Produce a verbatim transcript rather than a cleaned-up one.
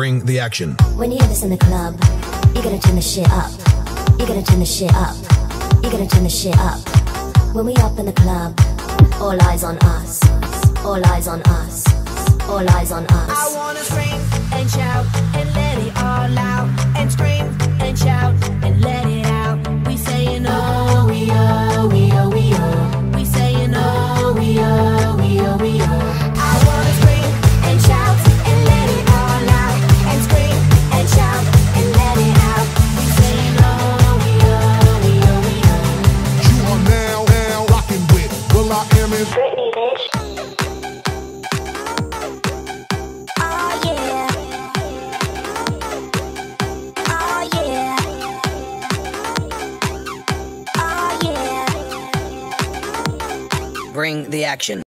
Bring the action. When you hear this in the club, you gotta turn the shit up. You gotta turn the shit up. You gotta turn the shit up. When we up in the club, all eyes on us. All eyes on us. All eyes on us. I wanna scream and shout and let it all out. And scream and shout and let it out. We saying oh, we oh, we oh, we oh. We saying oh, we oh, we oh, we oh. I wanna scream and shout and let it all out. And scream and shout and let it out. We saying oh, we oh, we oh, we oh. You are now, now rocking with Will I Am in Britney, bitch. Bring the action.